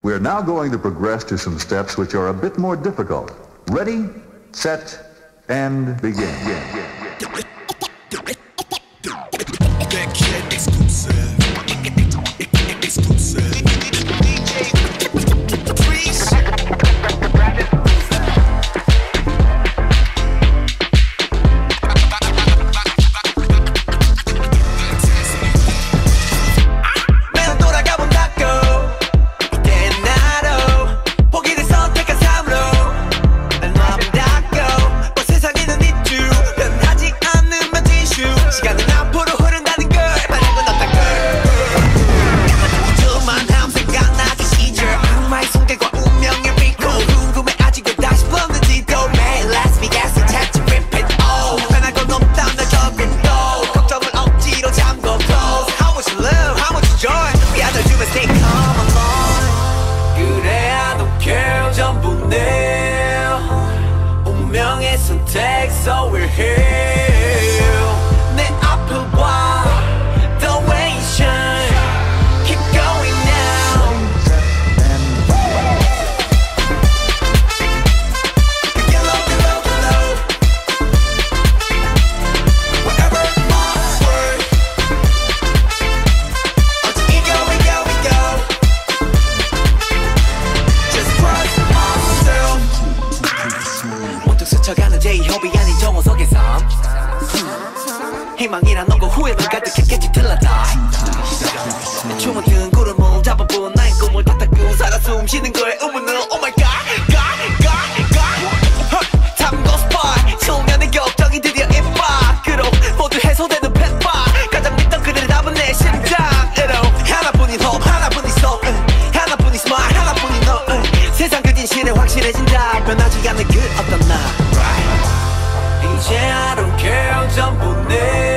We are now going to progress to some steps which are a bit more difficult. Ready, set, and begin. 선택, so we're here. 내 앞을 봐, the way you shine. Keep going now. Below, below, below. Wherever my word. Until we go, we go, we go. Just trust myself. 문득 스쳐가는 제2호비 아닌 정호석에서 희망이란 없고 후회만 가득했겠지 till I die. 춤은 든 구름을 잡아본 나의 꿈을 탓하고 살아 숨쉬는 거에 의문은 oh my god, god, god, god. 탐구 스팟 소년의 격정이 드디어 입 밖으로 모두 해소되는 펫바 가장 믿던 그들의 답은 내 심장으로 하나뿐인 hope 하나뿐인 soul 하나뿐인 smile 하나뿐인 너 세상 그 진실에 확실해진다 변하지 않는 그 어떤 나 이제 I don't care 전부 내